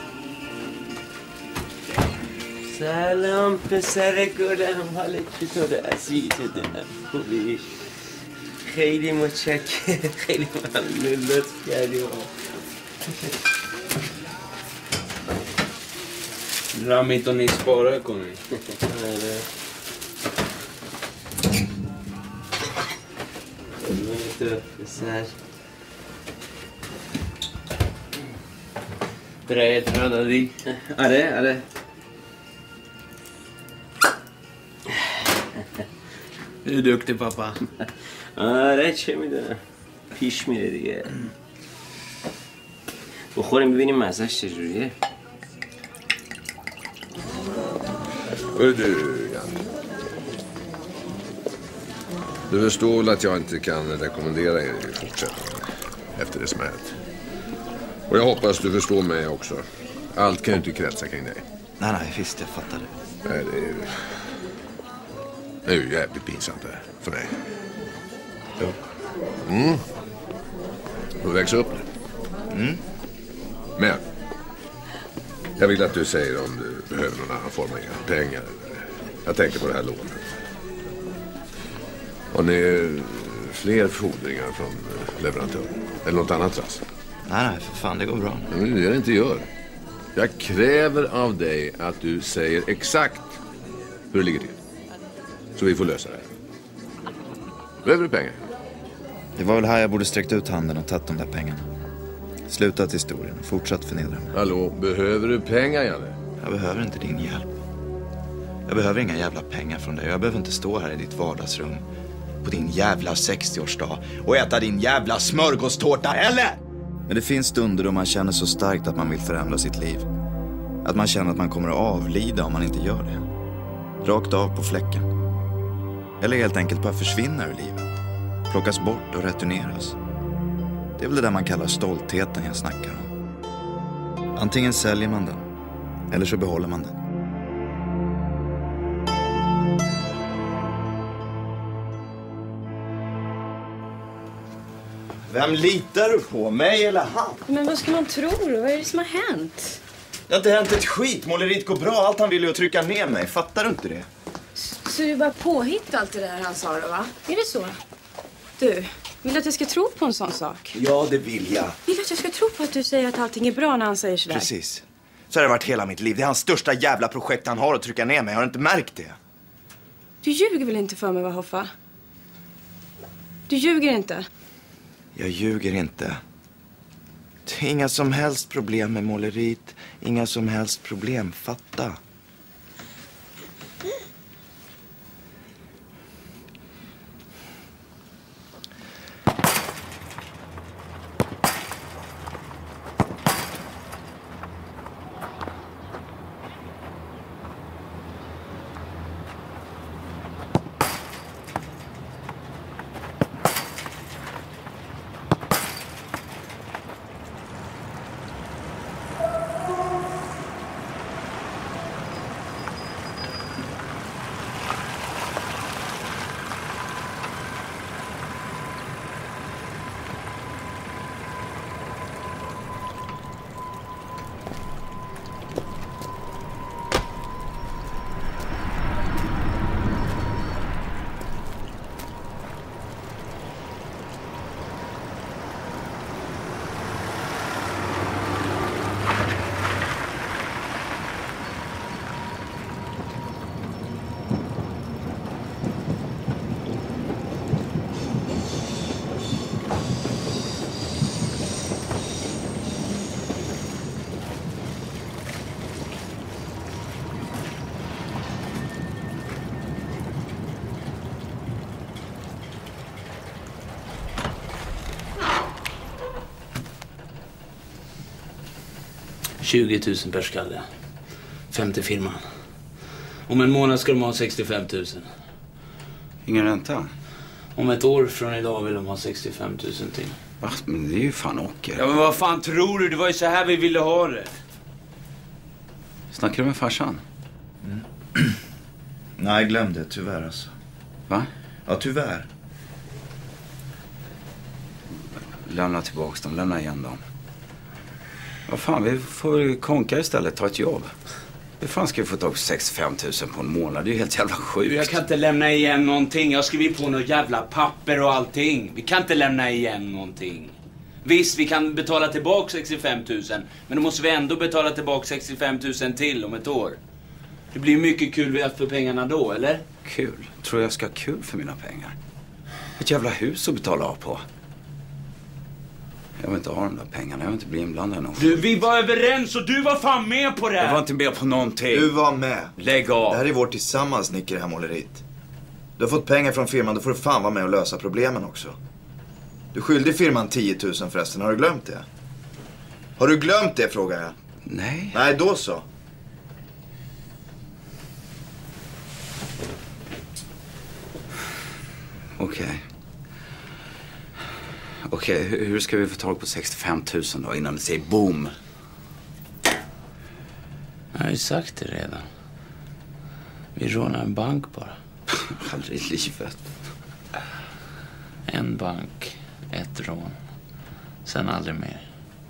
سلام پسر گلم، حالت چطوره عزیزم؟ خوبی؟ خیلی متشکرم، خیلی ممنون، لطف کردی. Ramit ni sparar Conny. آره. تو پسر. برایت را دادی؟ آره آره. Du är duktig, pappa. آره چه میدونم پیش میره دیگه بخوریم ببینیم مزهش چجوریه Hör du, Jan. Du förstår väl att jag inte kan rekommendera er i fortsättningen efter det som hänt. Och jag hoppas du förstår mig också. Allt kan ju inte kretsa kring dig. Nej, nej, visst, jag fattar det. Nej, det är ju... Det är ju jävligt pinsamt det för dig. Jo. Mm. Du växer upp nu. Mm. Men jag vill att du säger om du behöver någon annan form av pengar. Jag tänker på det här lånet. Har ni fler fordringar från leverantören? Eller något annat trass? Nej, nej, för fan, det går bra. Men det är det inte gör. Jag kräver av dig att du säger exakt hur det ligger till. Så vi får lösa det. Behöver du pengar? Det var väl här jag borde sträckt ut handen och tagit de där pengarna. Slutat historien och fortsatt förnedra mig. Hallå, behöver du pengar, Janne? Jag behöver inte din hjälp. Jag behöver inga jävla pengar från dig. Jag behöver inte stå här i ditt vardagsrum på din jävla sextioårsdag och äta din jävla smörgåstårta heller! Men det finns stunder då man känner så starkt att man vill förändra sitt liv. Att man känner att man kommer att avlida om man inte gör det. Rakt av på fläcken. Eller helt enkelt bara försvinna ur livet. Plockas bort och returneras. Det är väl det där man kallar stoltheten jag snackar om. Antingen säljer man den, eller så behåller man den. Vem litar du på? Mig eller han? Men vad ska man tro då? Vad är det som har hänt? Det har inte hänt ett skit. Måleriet går bra. Allt han ville är att trycka ner mig. Fattar du inte det? Så det är bara påhitt allt det där han sa då, va? Är det så? Du, vill du att jag ska tro på en sån sak? Ja, det vill jag. Vill du att jag ska tro på att du säger att allting är bra när han säger sådär? Precis. Så har det varit hela mitt liv. Det är hans största jävla projekt han har att trycka ner mig. Har du inte märkt det? Du ljuger väl inte för mig, va, Hoffa? Du ljuger inte. Jag ljuger inte. Det är inga som helst problem med måleriet. Inga som helst problem. Fatta. tjugo tusen per skalle. femtio firman. Om en månad ska de ha sextiofem tusen. Ingen ränta? Om ett år från idag vill de ha sextiofem tusen till. Va? Men det är ju fan åker. Ja, men vad fan tror du? Det var ju så här vi ville ha det. Snackar du med farsan? Mm. Nej, glöm det. Tyvärr alltså. Va? Ja, tyvärr. Lämna tillbaka dem. Lämna igen dem. Vad fan, vi får konka istället. Ta ett jobb. Hur fan ska vi få tag på sextiofem tusen på en månad? Det är ju helt jävla sjukt. Jag kan inte lämna igen någonting. Jag har skrivit på något jävla papper och allting. Vi kan inte lämna igen någonting. Visst, vi kan betala tillbaka sextiofem tusen. Men då måste vi ändå betala tillbaka sextiofem tusen till om ett år. Det blir mycket kul för pengarna då, eller? Kul? Tror jag ska ha kul för mina pengar? Ett jävla hus att betala av på. Jag vill inte ha de där pengarna. Jag vill inte bli inblandad någon. Du, vi var överens och du var fan med på det. Jag var inte med på någonting. Du var med. Lägg av. Det här är vårt tillsammans, Nicke, det här måleriet. Du har fått pengar från firman, då får du fan vara med och lösa problemen också. Du skyllde firman tio tusen förresten, har du glömt det? Har du glömt det, frågar jag? Nej. Nej, då så. Okej. Okay. Okej, okay, hur ska vi få tag på sextiofem tusen då innan det säger boom? Jag har ju sagt det redan. Vi rånar en bank bara. Aldrig i livet. En bank, ett rån. Sen aldrig mer.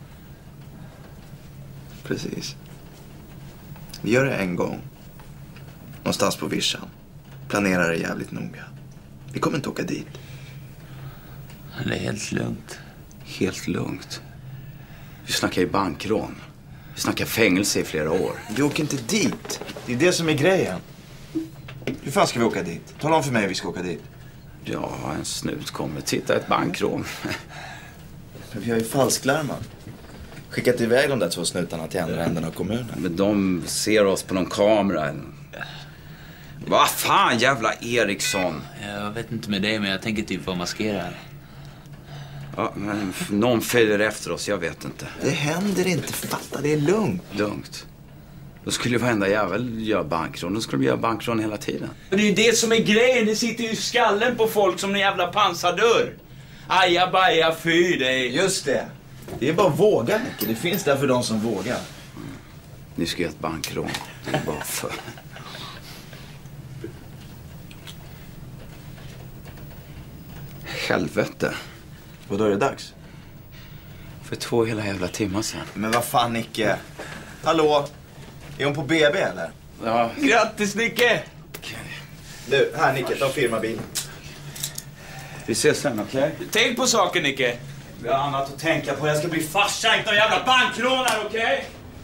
Precis. Vi gör det en gång. Någonstans på vischan. Planerar det jävligt noga. Vi kommer inte åka dit. Det är helt lugnt. Helt lugnt. Vi snackar ju bankrån. Vi snackar fängelse i flera år. Vi åker inte dit. Det är det som är grejen. Hur fan ska vi åka dit? Tala om för mig hur vi ska åka dit. Ja, en snut kommer. Titta, ett bankrån. Men vi har ju falsklarmat. Skickat iväg de där två snutarna till andra änden av kommunen. Men de ser oss på någon kamera. Vad fan, jävla Eriksson. Jag vet inte med dig, men jag tänker typ vara maskerad. Ja, men någon följer efter oss, jag vet inte. Det händer inte, fatta, det är lugnt. Lugnt. Då skulle ju varenda jävel göra bankrån. Då skulle de göra bankrån hela tiden. Men det är ju det som är grejen. Det sitter ju i skallen på folk som en jävla pansardörr. Aja, baja, fy dig. Just det. Det är bara att våga, Nicke. Det finns där för de som vågar. Mm. Ni ska göra ett bankrån. Det är bara för... Helvete. Och då är det dags? För två hela jävla timmar sedan. Men vad fan, Nicke? Hallå? Är hon på B B eller? Ja. Grattis, Nicke! Okay. Du, här Nicke, ta firmabilen. Vi ses sen, okej? Okay? Tänk på saker, Nicke. Vi har annat att tänka på. Jag ska bli farsa, inte någon jävla bankrånare, okej? Okay?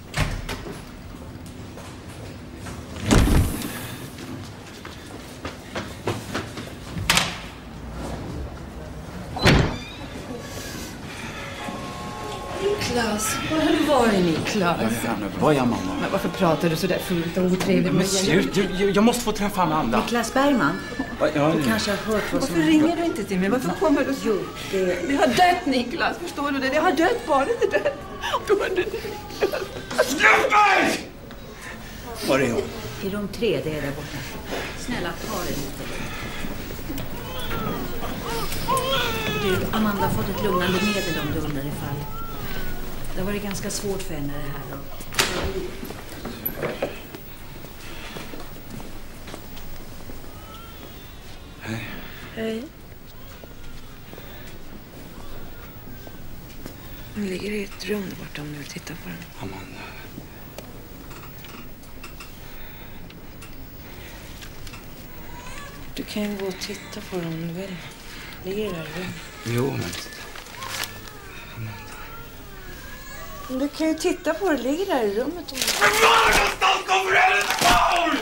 Niklas, var har du varit, Niklas? Vad är jag, mamma? Men varför pratar du så där fult och otrevligt? Men slut, jag, jag, jag måste få träffa Amanda. Niklas Bergman, ja, ja, du kanske har hört vad som... Varför ringer du inte till mig? Varför kommer du så? Jo, det... Det har dött, Niklas. Förstår du det? Det har dött, barnet är dött. Du har dött, Niklas. Släpp mig! Var är hon? I rum tre, det är där borta. Snälla, ta det lite. Du, Amanda har fått ett lugnande medel om du undrar ifall. Det har varit ganska svårt för henne det här då. Hej. Hej. Hon ligger i ett rum där borta om du vill titta på den. Amanda. Du kan ju gå och titta på den om du vill. Ligger där i rum. Jo, men... Du kan ju titta på det, ligger där i rummet. Och... Var någonstans kommer du ifrån?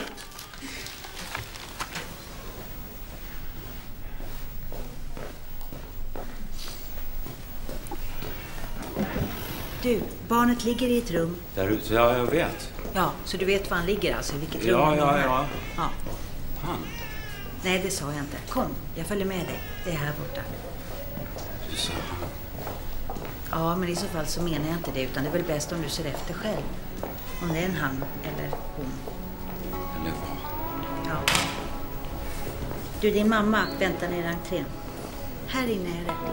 Du, barnet ligger i ett rum. Där ute, ja, jag vet. Ja, så du vet var han ligger alltså, i vilket rum Ja, han ja, är. ja. Ja. Han? Nej, det sa jag inte. Kom, jag följer med dig. Det är här borta. Du sa han. Ja, men i så fall så menar jag inte det, utan det är väl bäst om du ser efter själv. Om det är en han eller hon. Eller vad? Ja. Du, din mamma väntar nere i entrén. Här inne är det.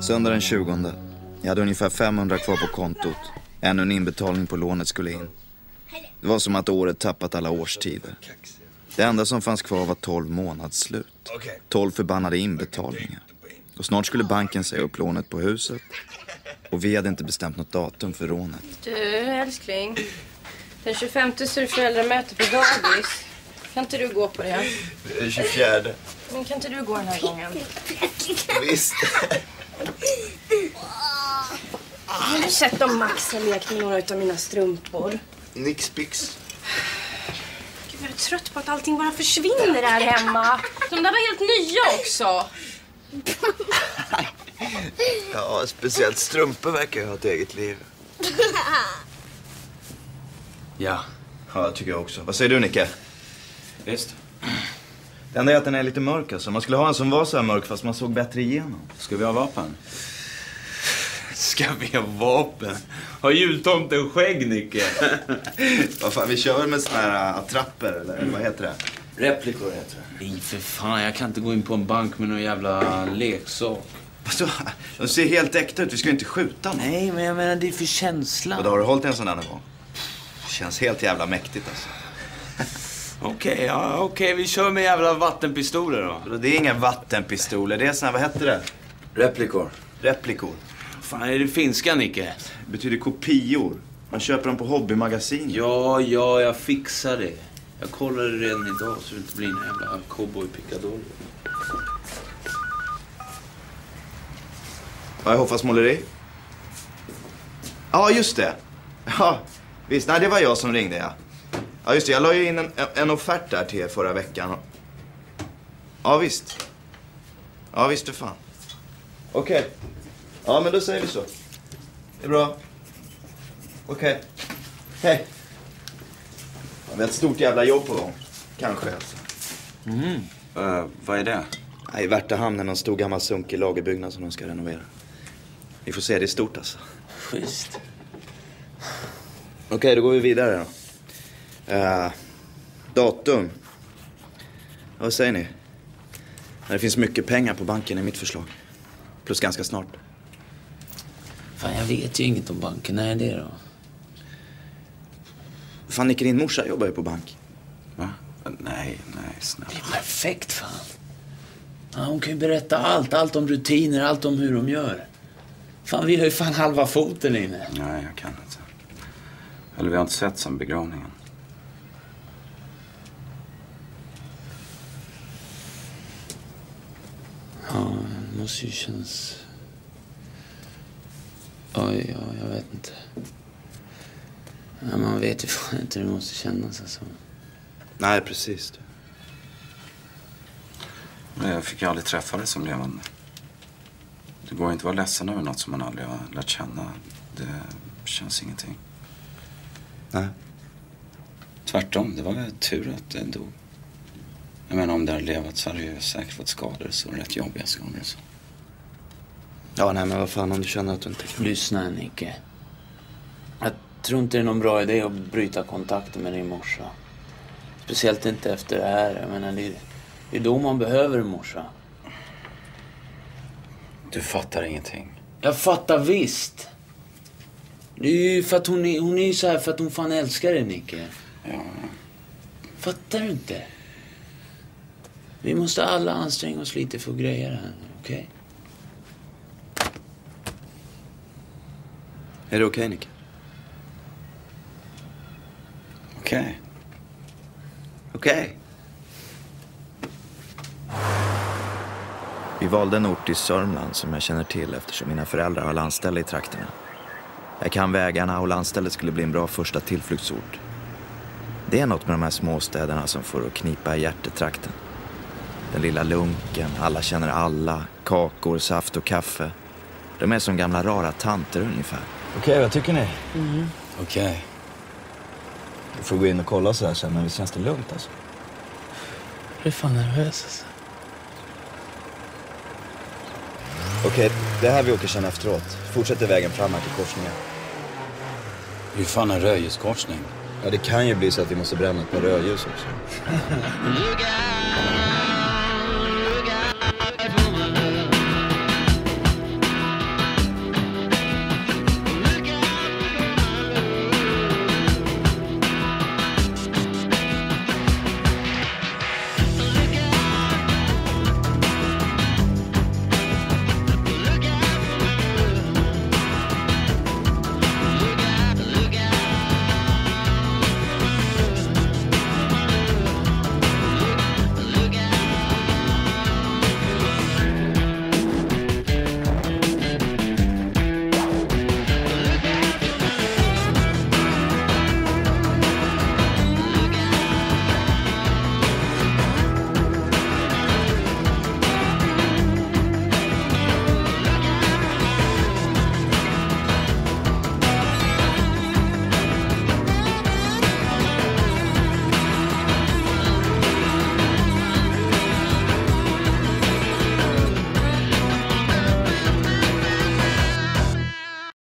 Söndag den tjugonde. Jag hade ungefär femhundra kvar på kontot. Ännu en inbetalning på lånet skulle in. Det var som att året tappat alla årstider. Det enda som fanns kvar var tolv månadsslut. tolv förbannade inbetalningar. Och snart skulle banken säga upp lånet på huset. Och vi hade inte bestämt något datum för rånet. Du, älskling. Den tjugofemte så är det föräldramöte på dagis. Kan inte du gå på det? Det är tjugofjärde. Men kan inte du gå den här gången? Visst. Har du sett om Max har lekt med några av mina strumpor? Nixpix. Gud, jag är trött på att allting bara försvinner här hemma. De där var helt nya också. Ja, speciellt strumpor verkar ha ett eget liv. Ja. Ja, det tycker jag också. Vad säger du, Nicke? Visst. Det enda är att den är lite mörk alltså. Man skulle ha en som var så här mörk fast man såg bättre igenom. Ska vi ha vapen? Ska vi ha vapen? Har jultomten skägg, Nicke? Vad fan, vi kör väl med såna här attrapper eller, eller vad heter det? Replikor heter det. Nej, för fan. Jag kan inte gå in på en bank med någon jävla leksak. Alltså, de ser helt äkta ut. Vi ska ju inte skjuta någon. Nej, men jag menar det är för känslan. Och då har du hållit en sån här någon gång? Känns helt jävla mäktigt alltså. Okej, okay, ja, okej. Okay. Vi kör med jävla vattenpistoler då. Det är inga vattenpistoler. Det är såna här, vad heter det? Replikor. Replikor. Fan, är det finska, Nicke? Det betyder kopior. Man köper dem på hobbymagasin. Ja, ja, jag fixar det. Jag kollade redan idag så det inte blir en jävla cowboy-pickadoll. Ja, jag hoppas måleri. Ja, just det. Ja, visst. Nej, det var jag som ringde, ja. Ja, just det. Jag la ju in en, en offert där till er förra veckan. Ja, visst. Ja, visst för fan. Okej. Okay. Ja, men då säger vi så. Det är bra. Okej. Okay. Hej. Ja, vi har ett stort jävla jobb på gång. Kanske, alltså. Mm. Uh, vad är det? Nej, i Värtahamnen, en stor gammal sunkig lagerbyggnad som de ska renovera. Vi får se, det är stort alltså. Schysst. Okej, okay, då går vi vidare då. Uh, datum. Ja, vad säger ni? Det finns mycket pengar på banken i mitt förslag. Plus ganska snart. Fan, jag vet ju inget om banken. När är det då? Fan, Nicke, din morsa jobbar ju på bank. Va? Nej, nej, snälla. Det är perfekt, fan. Ja, hon kan ju berätta allt. Allt om rutiner, allt om hur de gör. Fan, vi har ju fan halva foten inne. Nej, jag kan inte. Eller vi har inte sett sen begravningen. Ja, det måste ju kännas... Oj, ja, jag vet inte. Ja, man vet ju fan inte hur det måste kännas alltså. Nej, precis. Men jag fick ju aldrig träffa dig som levande. Det går inte att vara ledsen över något som man aldrig har lärt känna. Det känns ingenting. Nej. Tvärtom, det var väl tur att det dog. Jag menar, om det hade levat så hade jag säkert fått skador, så rätt jobbiga skador. Så. Ja, nej, men vad fan om du känner att du inte kan... Lyssna, Nicke. Jag tror inte det är någon bra idé att bryta kontakten med din morsa. Speciellt inte efter det här. Jag menar, det är, det är då man behöver en morsa. Du fattar ingenting. Jag fattar visst. Det är ju för att hon är, hon är ju så här för att hon fan älskar dig, Nicke. Ja. Fattar du inte? Vi måste alla anstränga oss lite för att greja det här, okej? Okay? Är det okej, okay, Nicke? Okej. Okay. Okej. Okay. Vi valde en ort i Sörmland som jag känner till eftersom mina föräldrar har landställe i trakterna. Jag kan vägarna och landstället skulle bli en bra första tillflyktsort. Det är något med de här småstäderna som får att knipa i hjärtetrakten. Den lilla lunken, alla känner alla, kakor, saft och kaffe. De är som gamla rara tanter ungefär. Okej, okay, vad tycker ni? Mm. Okej. Okay. Vi får gå in och kolla så här sen, men det känns det lugnt alltså. Jag är fan nervös alltså. Okej, okay, det här vi åker sen efteråt. Fortsätter vägen fram här till korsningen. Hur fan en rödljuskorsning? Ja, det kan ju bli så att vi måste bränna ett par rödljus också.